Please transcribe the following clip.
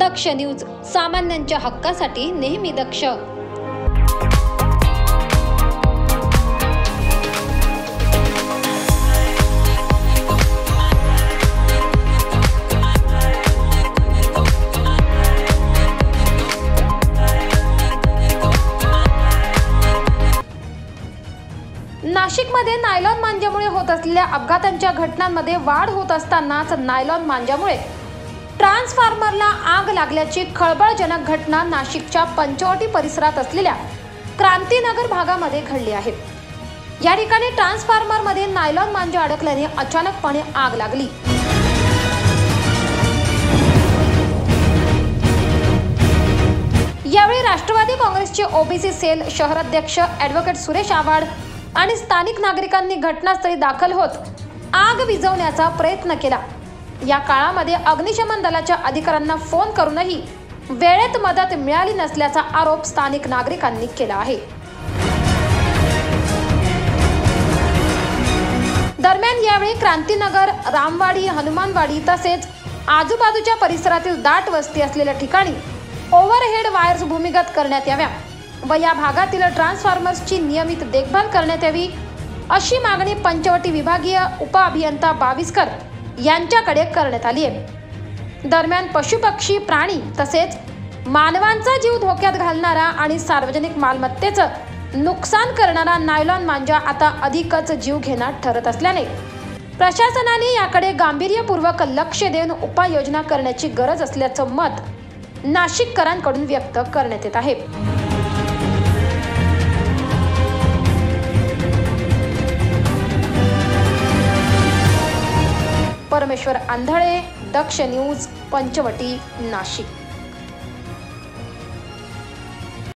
दक्ष news, सामान्यांच्या हक्कासाठी नेहमी दक्ष। नाशिकमध्ये नायलॉन मांजामुळे होत असलेल्या अपघातांच्या घटनांमध्ये वाढ होत असतानाच नायलॉन मांजामुळे ट्रान्सफॉर्मरला आग लागल्याची खळबळजनक घटना नाशिकच्या पंचवटी परिसरात असलेल्या क्रांतीनगर भागामध्ये घडली आहे। या ठिकाणी ट्रान्सफॉर्मरमध्ये नायलॉन मांजा अडकल्याने अचानकपणे आग लागली। यावेळी राष्ट्रवादी काँग्रेसचे ओबीसी सेल शहराध्यक्ष ॲडव्होकेट सुरेश आव्हाड आणि स्थानिक नागरिकांनी घटनास्थळी दाखल होत आग विझवण्याचा प्रयत्न केला। या काळामध्ये अग्निशमन दलाच्या अधिकाऱ्यांना फोन करूनही वेळेत मदत मिळाली नसल्याचा आरोप स्थानिक नागरिकांनी केला आहे। दरम्यान यावेळी क्रांतीनगर, रामवाडी, हनुमानवाडी तसेच आजूबाजूच्या परिसरातील दाट वस्ती असलेल्या ठिकाणी ओव्हरहेड वायर्स भूमिगत करण्यात याव्या व या भागातील ट्रान्सफॉर्मर्सची नियमित देखभाल करण्यात यावी अशी मागणी पंचवटी विभागीय उपअभियंता बाविस्कर यांच्याकडे करण्यात आली आहे। दरम्यान पशुपक्षी, प्राणी तसेच मानवांचा जीव धोक्यात घालणारा आणि सार्वजनिक मालमत्तेचं नुकसान करणारा नायलॉन मांजा आता अधिकच जीव घेणार ठरत असल्याने प्रशासनाने याकडे गांभीर्यपूर्वक लक्ष देऊन उपाययोजना करण्याची गरज असल्याचं मत नाशिककरांकडून व्यक्त करण्यात येत आहे। परमेश्वर आंधळे, दक्ष न्यूज, पंचवटी, नाशिक।